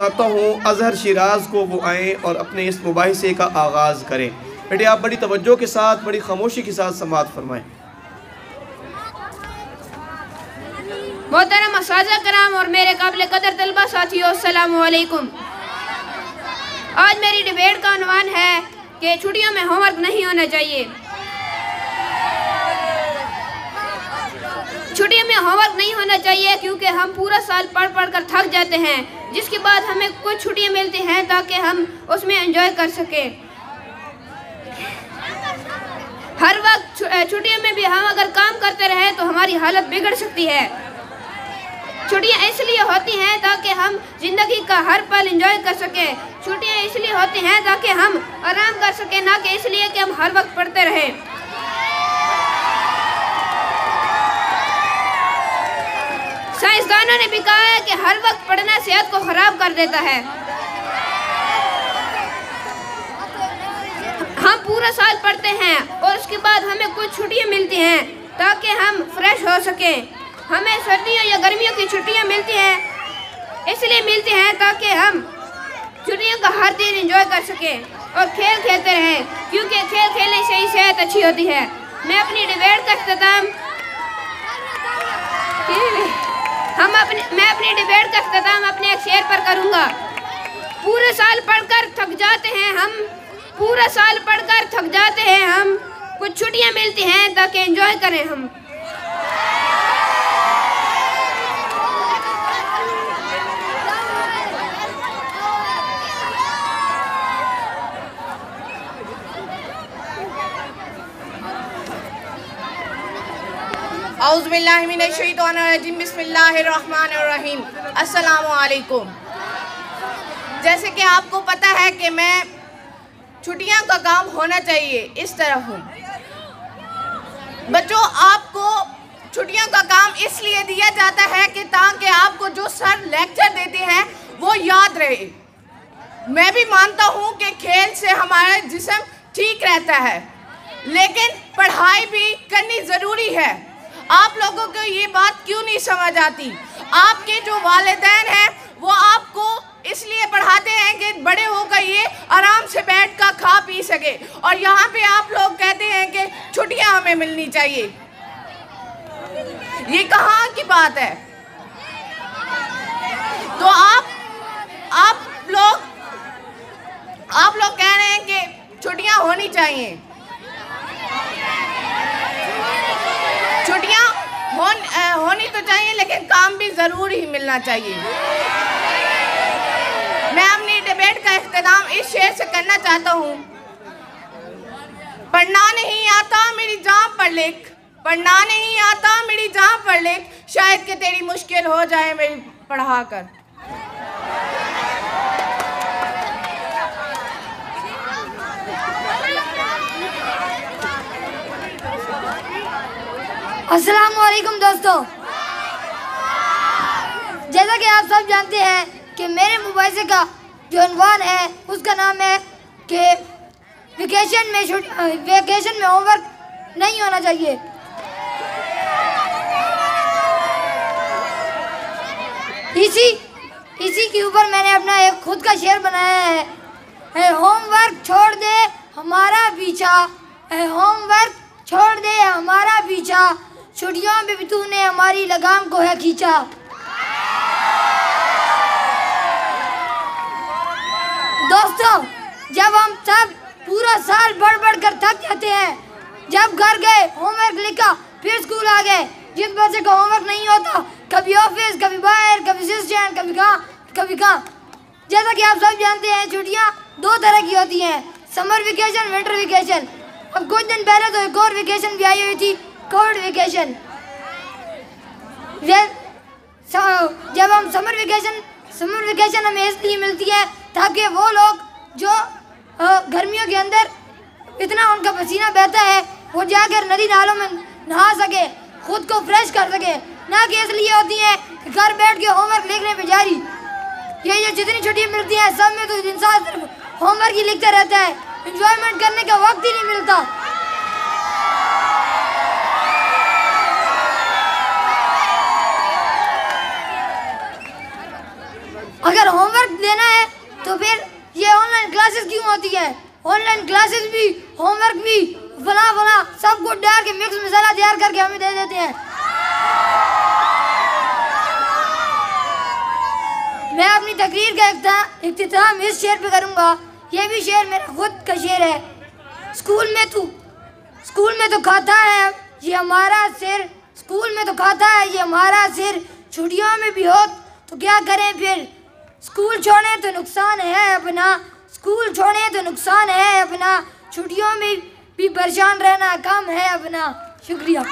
चाहता हूँ अजहर शिराज को वो आएँ और अपने इस मुबाहिसे का आगाज़ करें। बेटे आप बड़ी तवज्जो के साथ, बड़ी खामोशी के साथ समाअत फरमाएँ। मोहतरम असातिज़ा कराम और मेरे काबिल कदर तलबा साथियों, अस्सलामु अलैकुम। आज मेरी डिबेट का उन्वान है कि छुट्टियों में होमवर्क नहीं होना चाहिए। छुट्टियों में होमवर्क नहीं होना चाहिए क्योंकि हम पूरा साल पढ़ पढ़ कर थक जाते हैं, जिसके बाद हमें कुछ छुट्टियां मिलती हैं ताकि हम उसमें एंजॉय कर सकें। हर वक्त छुट्टियों में भी हम अगर काम करते रहे तो हमारी हालत बिगड़ सकती है। छुट्टियां इसलिए होती हैं ताकि हम जिंदगी का हर पल एंजॉय कर सकें। छुट्टियां इसलिए होती हैं ताकि हम आराम कर सकें, ना कि इसलिए कि हम हर वक्त पढ़ते रहें। साइंसदानों ने भी कहा है कि हर वक्त पढ़ना सेहत को खराब कर देता है। हम पूरा साल पढ़ते हैं और उसके बाद हमें कुछ छुट्टियां मिलती हैं ताकि हम फ्रेश हो सकें। हमें सर्दियों या गर्मियों की छुट्टियां मिलती हैं, इसलिए मिलती हैं ताकि हम छुट्टियों का हर दिन एंजॉय कर सकें और खेल खेलते रहें, क्योंकि खेल खेलने से ही सेहत अच्छी होती है। मैं अपनी डिबेट का इख्तिताम अपने एक शेर पर करूँगा। पूरे साल पढ़कर थक जाते हैं हम, पूरा साल पढ़कर थक जाते हैं हम, कुछ छुट्टियां मिलती हैं ताकि एंजॉय करें हम। औज़ुबिल्लाहि मिनश्शैतानिर्रजीम, बिस्मिल्लाहिर्रहमानिर्रहीम, अस्सलामु अलैकुम। जैसे कि आपको पता है कि मैं छुट्टियां का काम होना चाहिए इस तरह हूँ। बच्चों, आपको छुट्टियों का काम इसलिए दिया जाता है कि ताकि आपको जो सर लेक्चर देते हैं वो याद रहे। मैं भी मानता हूँ कि खेल से हमारा जिस्म ठीक रहता है, लेकिन पढ़ाई भी करनी ज़रूरी है। आप लोगों को ये बात क्यों नहीं समझ आती? आपके जो वालिदैन हैं वो आपको इसलिए पढ़ाते हैं कि बड़े होकर ये आराम से बैठ कर खा पी सके, और यहाँ पे आप लोग कहते हैं कि छुट्टियाँ हमें मिलनी चाहिए। ये कहाँ की बात है? तो आप लोग कह रहे हैं कि छुट्टियाँ होनी चाहिए। छुट्टियाँ होनी तो चाहिए, लेकिन काम भी ज़रूर ही मिलना चाहिए। मैं अपनी डिबेट का इख्तिताम इस शेर से करना चाहता हूँ। पढ़ना नहीं आता मेरी जान पढ़ लिख, पढ़ना नहीं आता मेरी जान पढ़ लिख, शायद कि तेरी मुश्किल हो जाए मेरी पढ़ा कर। अस्सलाम वालेकुम दोस्तों, जैसा कि आप सब जानते हैं कि मेरे मुबाहिसे का जो उन्वान है उसका नाम है कि वेकेशन में होमवर्क नहीं होना चाहिए। इसी के ऊपर मैंने अपना एक खुद का शेर बनाया है, होमवर्क छोड़ दे हमारा पीछा, होमवर्क छोड़ दे हमारा पीछा, छुट्टियों में भी तूने हमारी लगाम को है खींचा। दोस्तों, जब हम सब पूरा साल पढ़ पढ़ कर थक जाते हैं, जब घर गए होमवर्क लिखा, फिर स्कूल आ गए, जिस बच्चे का होमवर्क नहीं होता, कभी ऑफिस, कभी बाहर, कभी सिस्टम, कभी कहाँ। जैसा कि आप सब जानते हैं छुट्टियाँ दो तरह की होती हैं, समर वेकेशन, विंटर वेकेशन। अब कुछ दिन पहले तो एक और वेकेशन भी आई हुई थी, कोविड वेकेशन। जब हम समर वेकेशन हमें इसलिए मिलती है ताकि वो लोग जो गर्मियों के अंदर इतना उनका पसीना बहता है वो जाकर नदी नालों में नहा सके, खुद को फ्रेश कर सके, ना कि इसलिए होती है कि घर बैठ के होमवर्क लिखने पे जारी। ये जितनी छुट्टियाँ मिलती हैं सब में तो इंसान सिर्फ होमवर्क ही लिखता रहता है, एंजॉयमेंट करने का वक्त ही नहीं मिलता। अगर होमवर्क देना है तो फिर ये ऑनलाइन क्लासेस क्यों होती है? ऑनलाइन क्लासेस भी, होमवर्क भी, फला फला सब कुछ डाल के मिक्स मसाला तैयार करके हमें दे देते हैं। मैं अपनी तकरीर का इख्तिताम इस शेर पे करूँगा। ये भी शेर मेरा खुद का शेर है। स्कूल में तो खाता है ये हमारा सिर, स्कूल में तो खाता है ये हमारा सिर, छुट्टियों में भी हो तो क्या करें फिर? स्कूल छोड़े तो नुकसान है अपना, स्कूल छोड़े तो नुकसान है अपना, छुट्टियों में भी परेशान रहना काम है अपना। शुक्रिया।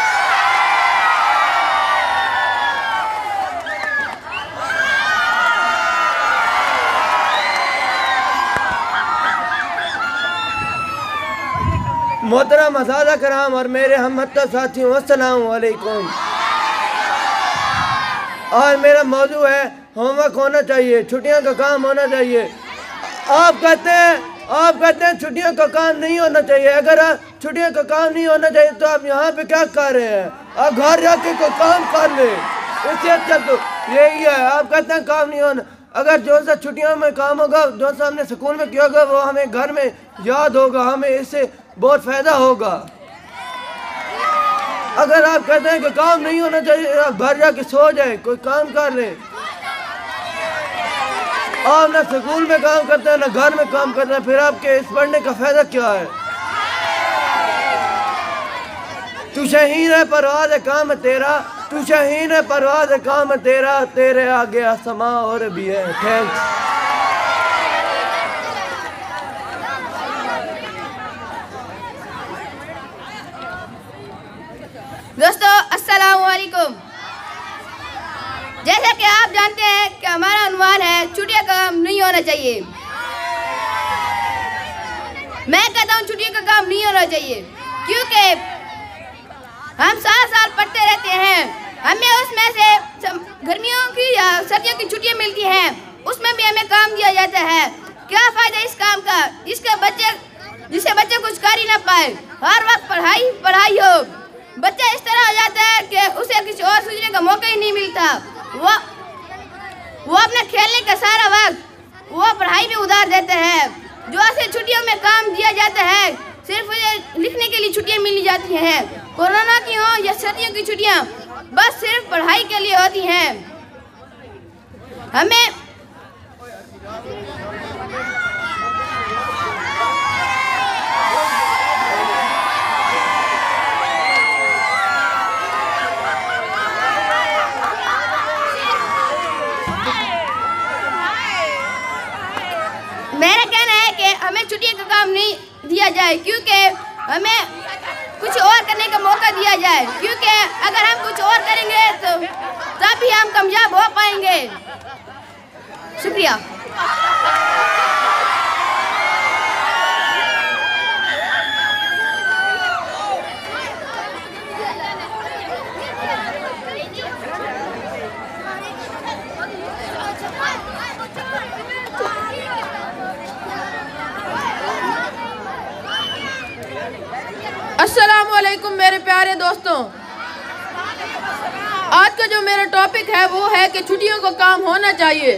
मोहतरम असादा कराम और मेरे हमहत्ता साथियों, अस्सलाम वालेकुम। और मेरा मौजू है होमवर्क होना चाहिए, छुट्टियों का काम होना चाहिए। आप कहते हैं छुट्टियों का काम नहीं होना चाहिए। अगर छुट्टियों का काम नहीं होना चाहिए तो आप यहाँ पे क्या कर रहे हैं? आप घर जाके कोई काम कर ले, इससे अच्छा तो यही है। आप कहते हैं काम नहीं होना, अगर जो सा छुट्टियों में काम होगा, जो सा हमने स्कूल में किया होगा, वो हमें घर में याद होगा, हमें इससे बहुत फ़ायदा होगा। अगर आप कहते हैं कि काम नहीं होना चाहिए, आप घर जाके सो जाए, कोई काम कर ले। आप ना स्कूल में काम करते हैं ना घर में काम करते हैं, फिर आपके इस पढ़ने का फ़ायदा क्या है? तू शहीन है परवाज़ काम तेरा, तू शहीन है परवाज़ काम तेरा, तेरे आगे आसमां और भी है। थैंक्स। दोस्तों अस्सलाम वालेकुम। जैसा कि आप जानते हैं कि हमारा अनुमान है छुट्टियों का काम नहीं होना चाहिए। मैं कहता हूँ छुट्टियों का काम नहीं होना चाहिए क्योंकि हम सारा साल पढ़ते रहते हैं, हमें उसमें से गर्मियों की या सर्दियों की छुट्टियाँ मिलती हैं, उसमें भी हमें काम दिया जाता है। क्या फ़ायदा इस काम का जिससे बच्चे कुछ कर ही ना पाए, हर वक्त पढ़ाई पढ़ाई हो। बच्चा इस तरह हो जाता है कि उसे किसी और सोचने का मौका ही नहीं मिलता। वो अपने खेलने का सारा वक्त वो पढ़ाई में उधार देता है। जो ऐसे छुट्टियों में काम दिया जाता है, सिर्फ लिखने के लिए छुट्टियां मिली जाती हैं। कोरोना की हो या सर्दियों की छुट्टियां बस सिर्फ पढ़ाई के लिए होती हैं। हमें मेरा कहना है कि हमें छुट्टियों का काम नहीं दिया जाए क्योंकि हमें कुछ और करने का मौका दिया जाए, क्योंकि अगर हम कुछ और करेंगे तो तभी हम कामयाब हो पाएंगे। शुक्रिया। अस्सलामुअलैकुम मेरे प्यारे दोस्तों। आज का जो मेरा टॉपिक है वो है कि छुट्टियों का काम होना चाहिए।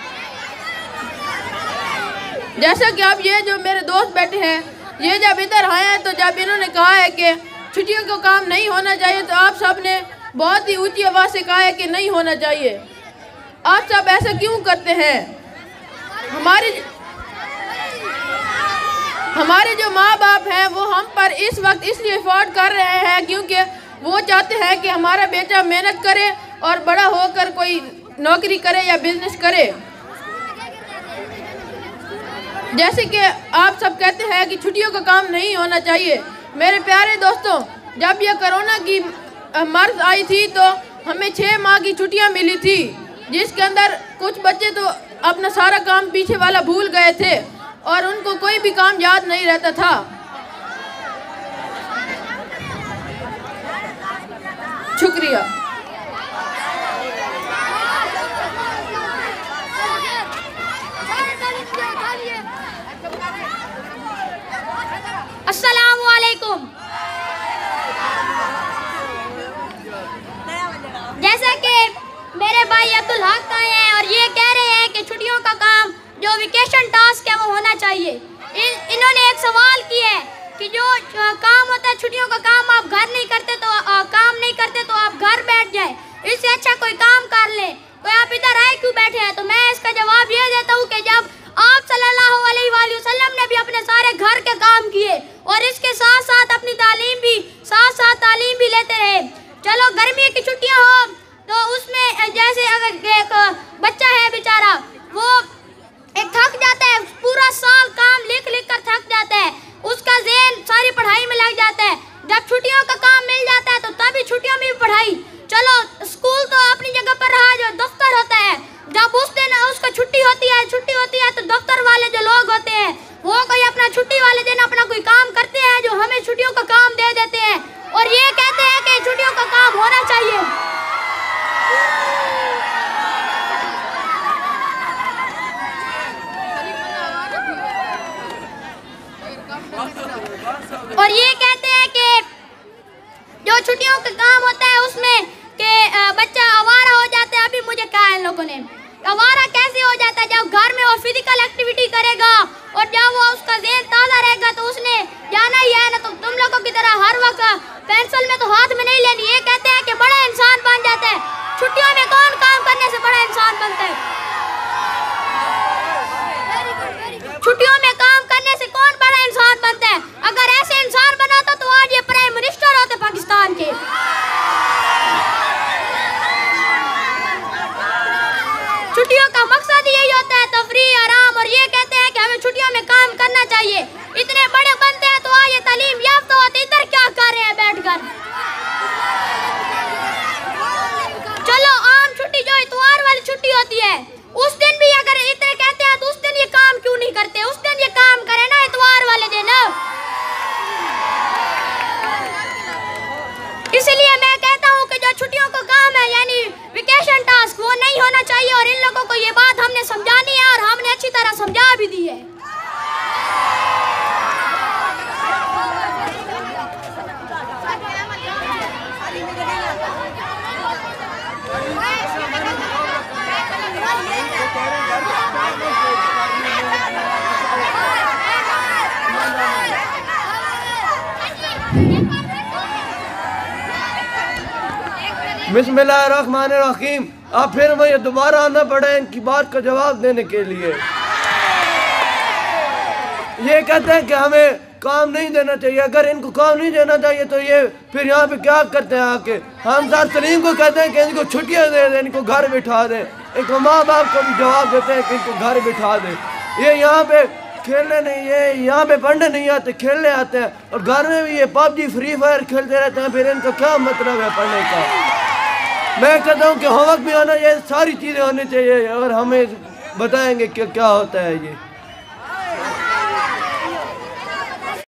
जैसा कि आप ये जो मेरे दोस्त बैठे हैं, ये जब इधर आए हैं तो जब इन्होंने कहा है कि छुट्टियों का काम नहीं होना चाहिए तो आप सब ने बहुत ही ऊंची आवाज़ से कहा है कि नहीं होना चाहिए। आप सब ऐसा क्यों करते हैं? हमारे जो माँ बाप हैं वो हम पर इस वक्त इसलिए अफोर्ड कर रहे हैं क्योंकि वो चाहते हैं कि हमारा बेटा मेहनत करे और बड़ा होकर कोई नौकरी करे या बिजनेस करे। जैसे कि आप सब कहते हैं कि छुट्टियों का काम नहीं होना चाहिए। मेरे प्यारे दोस्तों, जब ये कोरोना की मर्ज आई थी तो हमें 6 माह की छुट्टियां मिली थी, जिसके अंदर कुछ बच्चे तो अपना सारा काम पीछे वाला भूल गए थे और उनको कोई भी काम याद नहीं रहता था। शुक्रिया। अस्सलामु अलैकुम। जैसा कि मेरे भाई अब्दुल हक आए हैं और ये कह रहे हैं कि छुट्टियों का काम जो वेकेशन टास्क है वो होना चाहिए। इन्होंने एक सवाल किया है कि जो काम होता है छुट्टियों का काम, आप घर नहीं करते तो काम नहीं करते तो आप घर बैठ जाए, इससे अच्छा कोई काम कर ले, तो आप इधर आए क्यों बैठे हैं? तो मैं इसका जवाब ये देता हूँ कि जब आप सल्लल्लाहु अलैहि वसल्लम ने भी अपने सारे घर के काम किए और इसके साथ साथ अपनी तालीम भी लेते रहे। चलो गर्मी की छुट्टियाँ हो तो उसमें जैसे अगर एक बच्चा है बेचारा, वो एक थक जाता है, पूरा साल काम लिख कर थक जाता है, उसका ज़हन सारी पढ़ाई में लग जाता है। जब छुट्टियों का काम मिल जाता है तो तभी छुट्टियों में भी पढ़ाई। चलो स्कूल तो अपनी जगह पर रहा, जो दफ्तर होता है, जब उस दिन उसको छुट्टी होती है तो दफ्तर वाले जो लोग होते हैं वो कोई अपना छुट्टी वाले दिन अपना कोई काम करते हैं जो हमें छुट्टियों का काम दे देते हैं और ये कहते हैं कि छुट्टियों का काम होना चाहिए। और ये कहते हैं कि जो छुट्टियों का काम होता है उसमें कि बच्चा आवारा हो जाता है। अभी मुझे कहा है इन लोगों ने, आवारा कैसे हो जाता है? जब घर में वो फिजिकल एक्टिविटी करेगा और जब वो उसका ज़हन ताज़ा रहेगा तो उसने जाना ही है ना, तो तुम लोगों की तरह हर वक्त पेंसिल में तो हाथ में नहीं लेनी। ये कहते हैं कि बड़ा इंसान बन जाता है। छुट्टियों में कौन काम करने से बड़ा इंसान बनता है? छुट्टियों में काम करने से कौन बड़ा इंसान बनता है? अगर ऐसे इंसान बनाता तो आज ये प्राइम मिनिस्टर होते पाकिस्तान के। छुट्टियों का मकसद यही होता है तफरीह, आराम, और ये कहते हैं कि हमें छुट्टियों में काम करना चाहिए। इतने बड़े बनते हैं तो आइए तालीम याफ्ता होते, इधर क्या कर रहे हैं बैठकर? चलो आम छुट्टी जो इतवार वाली छुट्टी होती है उस दिन भी अगर इतने कहते हैं तो उस दिन ये काम क्यों नहीं करते? उस दिन ये काम करें ना, इतवार वाले दिन। इसलिए मैं कहता हूँ कि जो छुट्टियों का काम है यानी वेकेशन टास्क वो नहीं होना चाहिए और इन लोगों को ये बात हमने समझानी है और हमने अच्छी तरह समझा भी दी है। बिस्मिल्लाहिर्रहमानिर्रहीम। अब फिर मुझे दोबारा आना पड़ा इनकी बात का जवाब देने के लिए। ये कहते हैं कि हमें काम नहीं देना चाहिए। अगर इनको काम नहीं देना चाहिए तो ये फिर यहाँ पे क्या करते हैं आके? हम सर सलीम को कहते हैं कि इनको छुट्टियाँ दे दें, इनको घर बिठा दें। इनको माँ बाप को भी जवाब देते हैं कि इनको घर बिठा दें। ये यहाँ पे खेलने नहीं, ये यहाँ पे पढ़ने नहीं आते, खेलने आते हैं और घर में भी ये पबजी फ्री फायर खेलते रहते हैं। फिर इनका क्या मतलब है पढ़ने का? मैं कहता हूँ कि होमवर्क भी होना चाहिए, सारी चीज़ें होनी चाहिए और हमें बताएंगे कि क्या होता है ये।